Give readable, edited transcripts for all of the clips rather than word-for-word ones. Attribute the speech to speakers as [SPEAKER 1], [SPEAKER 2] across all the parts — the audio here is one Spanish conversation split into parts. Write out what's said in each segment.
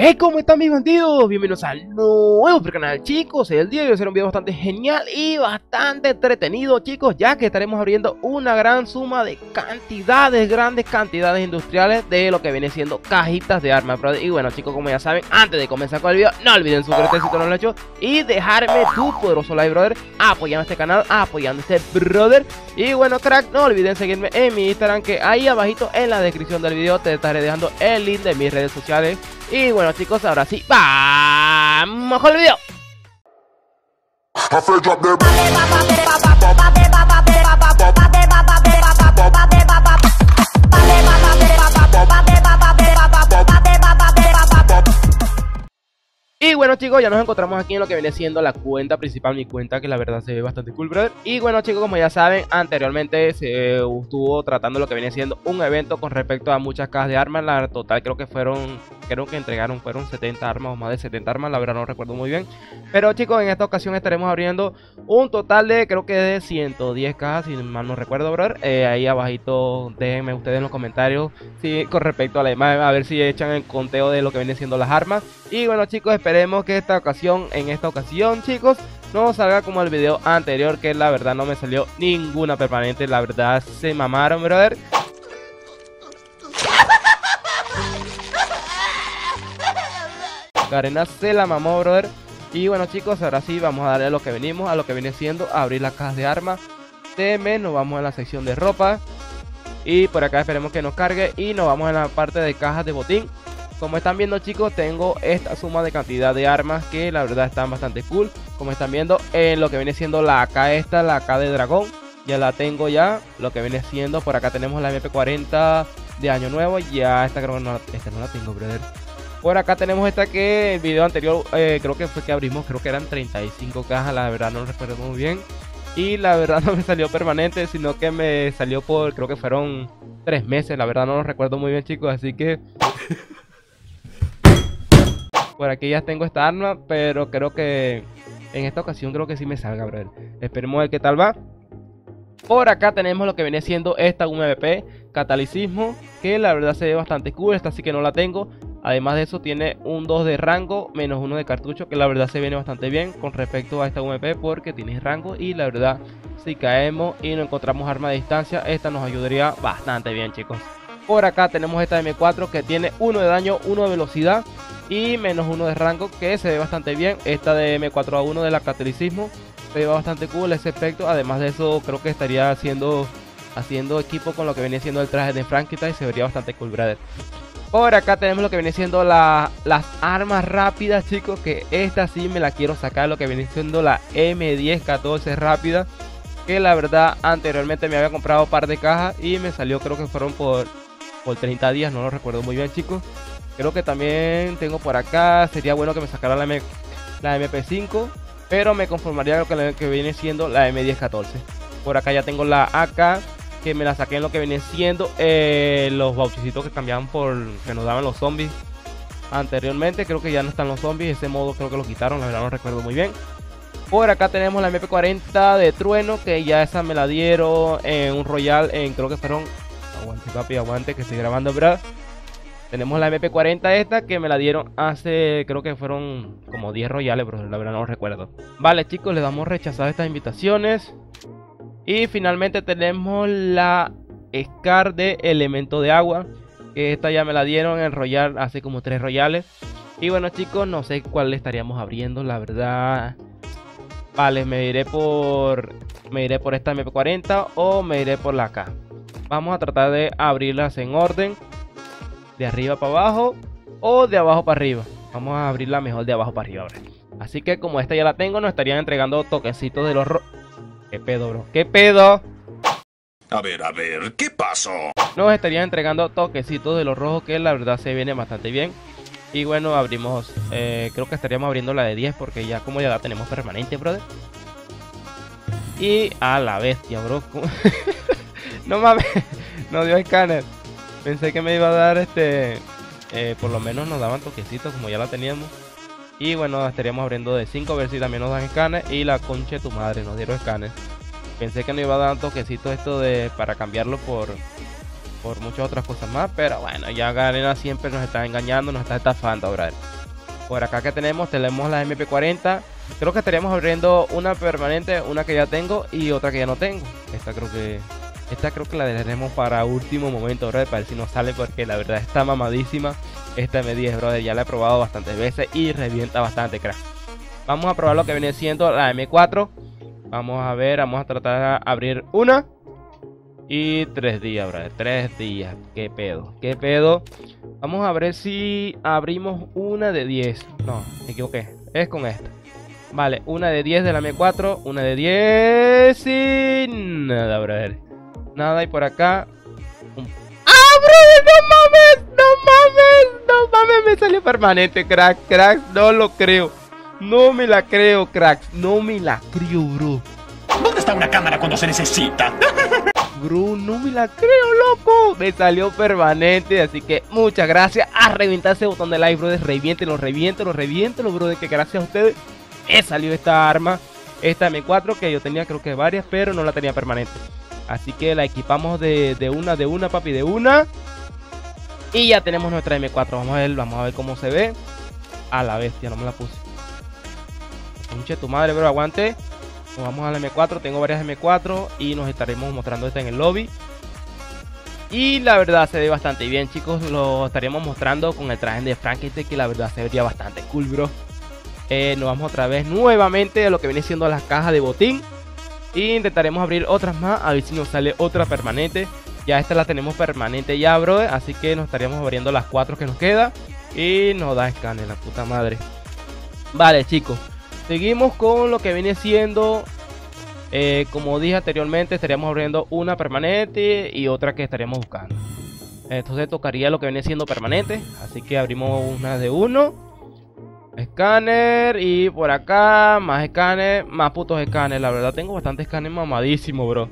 [SPEAKER 1] Hey, ¿cómo están mis bandidos? Bienvenidos al nuevo canal, chicos. El día de hoy va a ser un video bastante genial y bastante entretenido, chicos, ya que estaremos abriendo una gran suma de grandes cantidades industriales de lo que viene siendo cajitas de armas, brother. Y bueno, chicos, como ya saben, antes de comenzar con el video, no olviden suscribirse si no lo han hecho y dejarme tu poderoso like, brother, apoyando este canal, apoyando este brother. Y bueno, crack, no olviden seguirme en mi Instagram, que ahí abajito en la descripción del video te estaré dejando el link de mis redes sociales. Y bueno, chicos, ahora sí, ¡vamos con el video! Y bueno, chicos, ya nos encontramos aquí en lo que viene siendo la cuenta principal, mi cuenta, que la verdad se ve bastante cool, brother. Y bueno, chicos, como ya saben, anteriormente se estuvo tratando lo que viene siendo un evento con respecto a muchas cajas de armas. La total creo que entregaron, fueron 70 armas o más de 70 armas, la verdad no recuerdo muy bien. Pero chicos, en esta ocasión estaremos abriendo un total de, creo que de 110 cajas, si mal no recuerdo, brother. Ahí abajito déjenme ustedes en los comentarios con respecto a la imagen, a ver si echan el conteo de lo que viene siendo las armas. Y bueno, chicos, esperemos que en esta ocasión, chicos, no salga como el video anterior, que la verdad no me salió ninguna permanente. La verdad se mamaron, brother. Garena se la mamó, brother. Y bueno, chicos, ahora sí vamos a darle a lo que venimos, a lo que viene siendo abrir las cajas de armas. Nos vamos a la sección de ropa y por acá esperemos que nos cargue y nos vamos a la parte de cajas de botín. Como están viendo, chicos, tengo esta suma de cantidad de armas que la verdad están bastante cool. Como están viendo, en lo que viene siendo la AK la AK de dragón, ya la tengo ya. Lo que viene siendo, por acá tenemos la MP40 de año nuevo. Ya esta creo que esta no la tengo, brother. Por acá tenemos esta que el video anterior creo que fue que abrimos, creo que eran 35 cajas, la verdad no recuerdo muy bien. Y la verdad no me salió permanente, sino que me salió por, creo que fueron 3 meses, la verdad no lo recuerdo muy bien, chicos, así que... Por aquí ya tengo esta arma, pero creo que en esta ocasión creo que sí me salga, brother. Esperemos a ver qué tal va. Por acá tenemos lo que viene siendo esta UMP catalicismo, que la verdad se ve bastante cool. Esta sí que no la tengo. Además de eso tiene un 2 de rango, menos 1 de cartucho, que la verdad se viene bastante bien con respecto a esta UMP, porque tiene rango. Y la verdad, si caemos y no encontramos arma de distancia, esta nos ayudaría bastante bien, chicos. Por acá tenemos esta M4 que tiene 1 de daño, 1 de velocidad y menos 1 de rango, que se ve bastante bien. Esta de M4A1 de la catalicismo se ve bastante cool ese efecto. Además de eso, creo que estaría haciendo equipo con lo que viene siendo el traje de Frankenstein y se vería bastante cool, brother. Por acá tenemos lo que viene siendo las armas rápidas, chicos, que esta sí me la quiero sacar, lo que viene siendo la M1014 rápida, que la verdad anteriormente me había comprado un par de cajas y me salió, creo que fueron por 30 días, no lo recuerdo muy bien, chicos. Creo que también tengo por acá, sería bueno que me sacara la MP5, pero me conformaría con lo que viene siendo la M1014. Por acá ya tengo la AK, que me la saqué en lo que viene siendo los bauchicitos que cambiaban que nos daban los zombies anteriormente. Creo que ya no están los zombies, ese modo creo que lo quitaron, la verdad no recuerdo muy bien. Por acá tenemos la MP40 de trueno, que ya esa me la dieron en un royal, creo que fueron... Aguante, papi, aguante, que estoy grabando, bro. Tenemos la MP40 esta, que me la dieron hace, creo que fueron como 10 royales, pero la verdad no lo recuerdo. Vale, chicos, le damos rechazar estas invitaciones. Y finalmente tenemos la Scar de elemento de agua, que esta ya me la dieron en royal hace como 3 royales. Y bueno, chicos, no sé cuál le estaríamos abriendo, la verdad. Vale, me iré por esta MP40 o me iré por la AK. Vamos a tratar de abrirlas en orden, de arriba para abajo o de abajo para arriba. Vamos a abrirla mejor de abajo para arriba ahora. Así que como esta ya la tengo, nos estarían entregando toquecitos de los ¿Qué pedo, bro? ¿Qué pedo?
[SPEAKER 2] A ver, ¿qué pasó?
[SPEAKER 1] Nos estarían entregando toquecitos de los rojos, que la verdad se viene bastante bien. Y bueno, abrimos, creo que estaríamos abriendo la de 10, porque ya como ya la tenemos permanente, brother. Y a la bestia, bro. No mames, no dio escáner. Pensé que me iba a dar por lo menos nos daban toquecitos como ya la teníamos. Y bueno, estaríamos abriendo de 5 a ver si también nos dan escáner. Y la concha de tu madre, nos dieron escáner. Pensé que nos iba a dar toquecitos esto para cambiarlo por muchas otras cosas más. Pero bueno, ya Garena siempre nos está engañando, nos está estafando, brother. Por acá que tenemos la MP40. Creo que estaríamos abriendo una permanente, una que ya tengo y otra que ya no tengo. Esta creo que la dejaremos para último momento, brother, para ver si nos sale, porque la verdad está mamadísima. Esta M10, brother, ya la he probado bastantes veces y revienta bastante, crack. Vamos a probar lo que viene siendo la M4. Vamos a ver, vamos a tratar de abrir una. Y 3 días, brother, 3 días. ¿Qué pedo? ¿Qué pedo? Vamos a ver si abrimos una de 10. No, me equivoqué. Es con esta. Vale, una de 10 de la M4. Una de 10 y nada, brother. Nada, y por acá ¡ah, brother! ¡No mames! ¡No mames! ¡No mames! Me salió permanente, crack. Crack, no lo creo. No me la creo, cracks. No me la creo, bro.
[SPEAKER 2] ¿Dónde está una cámara cuando se necesita?
[SPEAKER 1] Bro, no me la creo, loco. Me salió permanente, así que muchas gracias. A reventar ese botón de like, brother. Reviéntenlo, brother. Que gracias a ustedes me salió esta arma. Esta M4 que yo tenía, creo que varias, pero no la tenía permanente. Así que la equipamos de una, papi, de una. Y ya tenemos nuestra M4. Vamos a ver cómo se ve. A la bestia, no me la puse. Pinche tu madre, bro, aguante. Nos vamos a la M4, tengo varias M4 y nos estaremos mostrando esta en el lobby. Y la verdad se ve bastante bien, chicos. Lo estaríamos mostrando con el traje de Frankenstein, que la verdad se vería bastante cool, bro. Nos vamos otra vez nuevamente a lo que viene siendo las cajas de botín. Y intentaremos abrir otras más, a ver si nos sale otra permanente. Ya esta la tenemos permanente ya, bro. Así que nos estaríamos abriendo las 4 que nos queda. Y nos da escáner, la puta madre. Vale, chicos. Seguimos con lo que viene siendo, como dije anteriormente, estaríamos abriendo una permanente y otra que estaríamos buscando. Entonces tocaría lo que viene siendo permanente. Así que abrimos una de uno. Escáner. Y por acá más escáner, más putos escáner. La verdad tengo bastante escáner mamadísimo, bro.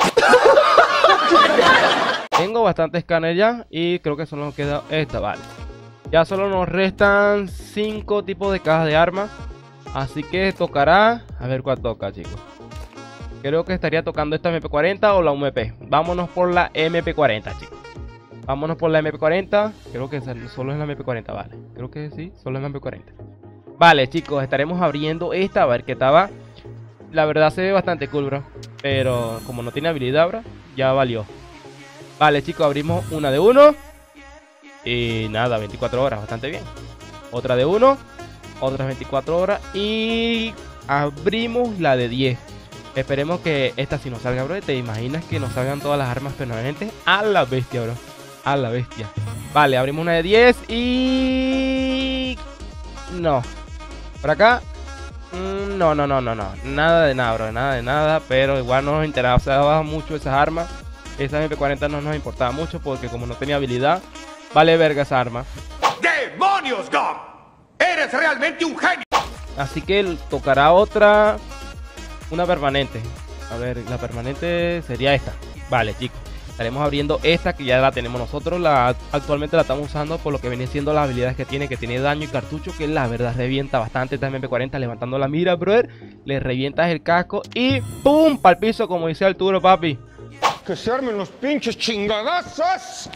[SPEAKER 1] Tengo bastante escáner ya. Y creo que solo nos queda esta, vale. Ya solo nos restan 5 tipos de cajas de armas. Así que tocará, a ver cuál toca, chicos. Creo que estaría tocando esta MP40 o la UMP. Vámonos por la MP40, chicos. Vámonos por la MP40. Creo que solo es la MP40, vale. Creo que sí, solo es la MP40. Vale, chicos, estaremos abriendo esta, a ver qué tal va. La verdad se ve bastante cool, bro. Pero como no tiene habilidad, bro, ya valió. Vale, chicos, abrimos una de uno. Y nada, 24 horas, bastante bien. Otra de uno. Otras 24 horas. Y abrimos la de 10. Esperemos que esta sí nos salga, bro. ¿Te imaginas que nos salgan todas las armas permanentes? A la bestia, bro. A la bestia. Vale, abrimos una de 10 y... no. Por acá. No. Nada de nada, bro. Nada de nada. Pero igual no nos interesaba mucho esas armas. Esa MP40 no nos importaba mucho porque como no tenía habilidad, vale verga esa arma.
[SPEAKER 2] ¡Demonios, Doc! ¡Eres realmente un genio!
[SPEAKER 1] Así que tocará otra. Una permanente. A ver, la permanente sería esta. Vale, chicos. Estaremos abriendo esta que ya la tenemos nosotros. Actualmente la estamos usando por lo que viene siendo las habilidades que tiene daño y cartucho, que la verdad revienta bastante. Esta MP40 levantando la mira, brother. Le revientas el casco y ¡pum! Pa'l piso, como dice Arturo, papi.
[SPEAKER 3] Que se armen los pinches chingadazos.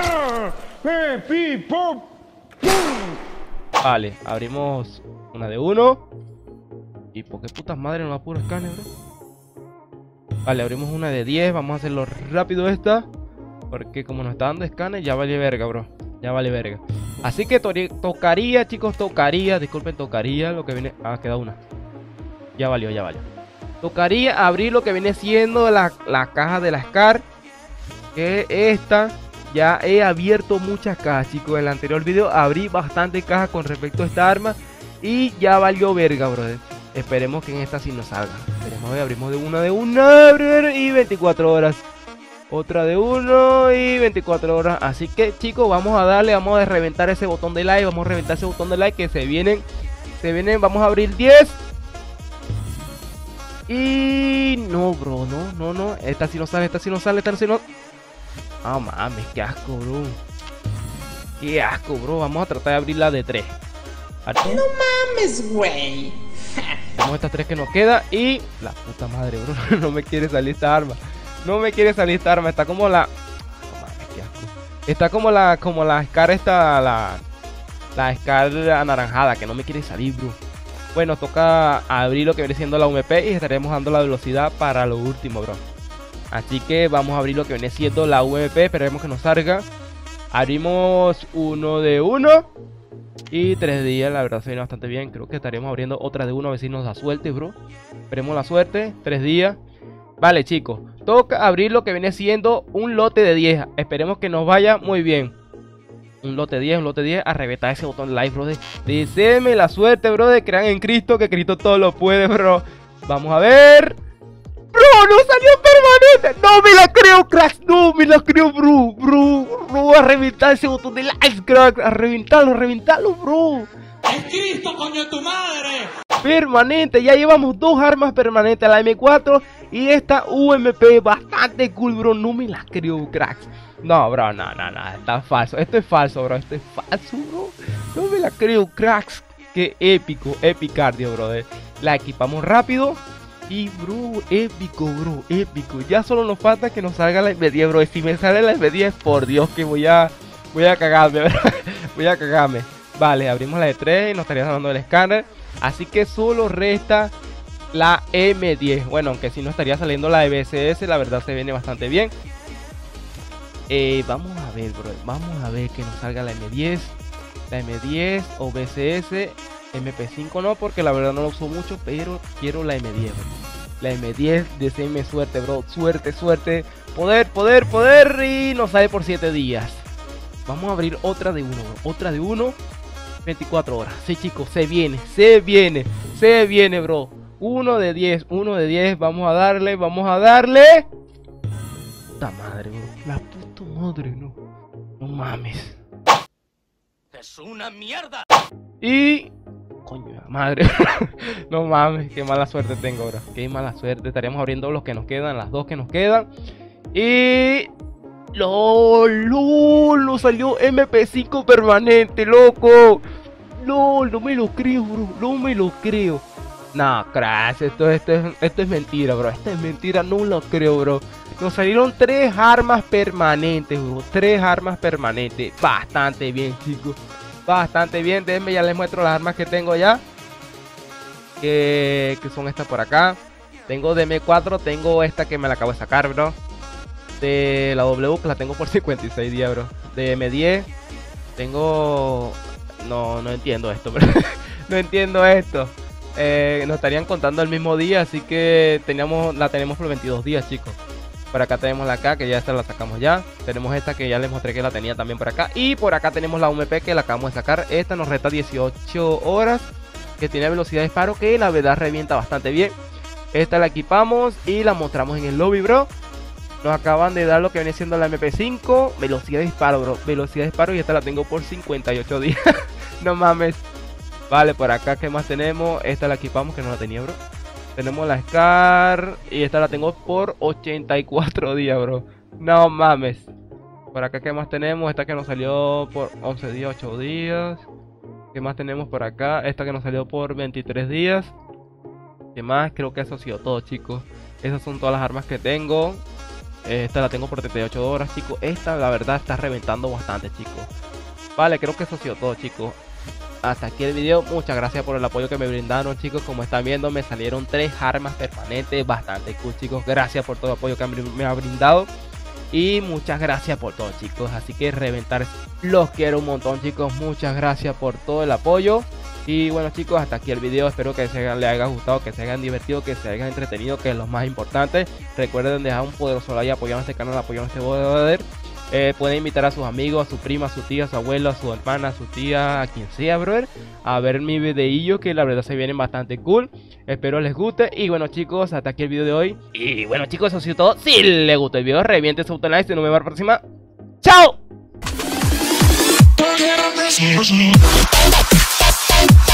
[SPEAKER 1] Vale, abrimos una de uno. ¿Y por qué putas madre no da puro escáner, bro? Vale, abrimos una de 10. Vamos a hacerlo rápido esta, porque como nos está dando escáner, ya vale verga, bro. Ya vale verga. Así que tocaría, chicos, disculpen, tocaría lo que viene... Ah, queda una. Ya valió. Tocaría abrir lo que viene siendo la caja de la SCAR, que esta... Ya he abierto muchas cajas, chicos. En el anterior video abrí bastante cajas con respecto a esta arma y ya valió verga, brother. Esperemos que en esta sí nos salga. Esperemos, abrimos de una, brother, y 24 horas. Otra de uno y 24 horas. Así que, chicos, vamos a reventar ese botón de like. Vamos a reventar ese botón de like que se vienen. Vamos a abrir 10. Y no, bro, no. Esta sí no sale. Ah, mames, qué asco, bro. Qué asco, bro. Vamos a tratar de abrir la de 3.
[SPEAKER 4] No mames, güey.
[SPEAKER 1] Tenemos estas 3 que nos queda. Y la puta madre, bro. No me quiere salir esta arma. Está como la... No mames, qué asco. Está como la SCAR esta, La Scar anaranjada, que no me quiere salir, bro. Bueno, toca abrir lo que viene siendo la UMP y estaremos dando la velocidad para lo último, bro. Así que vamos a abrir lo que viene siendo la UMP, esperemos que nos salga. Abrimos uno de uno. Y 3 días, la verdad se viene bastante bien. Creo que estaremos abriendo otra de uno, a ver si nos da suerte, bro. Esperemos la suerte, 3 días. Vale, chicos, toca abrir lo que viene siendo un lote de 10. Esperemos que nos vaya muy bien. Un lote 10, a reventar ese botón de like, bro. Deséeme la suerte, bro, de crean en Cristo, que Cristo todo lo puede, bro. Vamos a ver. Bro, no salió permanente. No me la creo, cracks. No me la creo, bro. Bro, a reventar ese botón de like, crack. A reventarlo, bro.
[SPEAKER 4] ¡Es Cristo, coño de tu madre!
[SPEAKER 1] Permanente, ya llevamos 2 armas permanentes, la M4 y esta UMP, bastante cool, bro. No me la creo, cracks. No, bro, no, está falso. Esto es falso, bro, bro. No me la creo, cracks. Qué épico, epicardio, bro. La equipamos rápido. Y, bro, épico. Ya solo nos falta que nos salga la M10, bro. Y si me sale la M10, por Dios que voy a cagarme, bro. Voy a cagarme. Vale, abrimos la de 3 y nos estaría dando el escáner. Así que solo resta la M10. Bueno, aunque si no estaría saliendo la de BCS, la verdad se viene bastante bien. Vamos a ver, bro. Vamos a ver que nos salga la M10. La M10 o BCS. MP5 no, porque la verdad no lo uso mucho, pero quiero la M10, bro. La M10, deseenme suerte, bro. Suerte. Poder. Y nos sale por 7 días. Vamos a abrir otra de uno, bro. Otra de uno. 24 horas. Sí, chicos, se viene, bro. 1 de 10. Vamos a darle. Puta madre, bro. La puta madre, no. No mames.
[SPEAKER 2] ¡Es una mierda!
[SPEAKER 1] Y... coño, madre. No mames, qué mala suerte tengo, bro. Qué mala suerte. Estaríamos abriendo los que nos quedan, las 2 que nos quedan. Y... LOL, nos salió MP5 permanente, loco. LOL, no me lo creo, bro. No me lo creo. No, crash, esto es mentira, bro. Esto es mentira, no lo creo, bro. Nos salieron 3 armas permanentes, bro. 3 armas permanentes. Bastante bien, chicos. Bastante bien. Déjenme, ya les muestro las armas que tengo ya. Que son estas por acá. Tengo de M4, tengo esta que me la acabo de sacar, bro. De la W, que la tengo por 56 días, bro. De M10 tengo... No entiendo esto, bro. No entiendo esto. Nos estarían contando el mismo día, así que la tenemos por 22 días, chicos. Por acá tenemos la K, que ya esta la sacamos ya. Tenemos esta que ya les mostré que la tenía también por acá. Y por acá tenemos la UMP, que la acabamos de sacar. Esta nos resta 18 horas, que tiene velocidad de disparo, que la verdad revienta bastante bien. Esta la equipamos y la mostramos en el lobby, bro. Nos acaban de dar lo que viene siendo la MP5. Velocidad de disparo, bro. Velocidad de disparo, y esta la tengo por 58 días. No mames. Vale, por acá, ¿qué más tenemos? Esta la equipamos, que no la tenía, bro. Tenemos la Scar. Y esta la tengo por 84 días, bro. No mames. Por acá, ¿qué más tenemos? Esta que nos salió por 11 días, 8 días. ¿Qué más tenemos por acá? Esta que nos salió por 23 días. ¿Qué más? Creo que eso ha sido todo, chicos. Esas son todas las armas que tengo. Esta la tengo por 38 horas, chicos. Esta, la verdad, está reventando bastante, chicos. Vale, creo que eso ha sido todo, chicos. Hasta aquí el video. Muchas gracias por el apoyo que me brindaron, chicos. Como están viendo, me salieron 3 armas permanentes. Bastante cool, chicos. Gracias por todo el apoyo que me ha brindado. Y muchas gracias por todo, chicos. Así que reventar, los quiero un montón, chicos. Muchas gracias por todo el apoyo. Y bueno, chicos, hasta aquí el video. Espero que les haya gustado, que se hayan divertido, que se hayan entretenido, que es lo más importante. Recuerden dejar un poderoso like, apoyar a este canal, apoyar a este brother. Pueden invitar a sus amigos, a su prima, a su tía, a su abuelo, a su hermana, a su tía, a quien sea, brother, a ver mi videillo, que la verdad se vienen bastante cool. Espero les guste. Y bueno, chicos, hasta aquí el video de hoy. Y bueno, chicos, eso ha sido todo. Si les gustó el video, reviente su botón like. Y nos vemos la próxima. ¡Chao!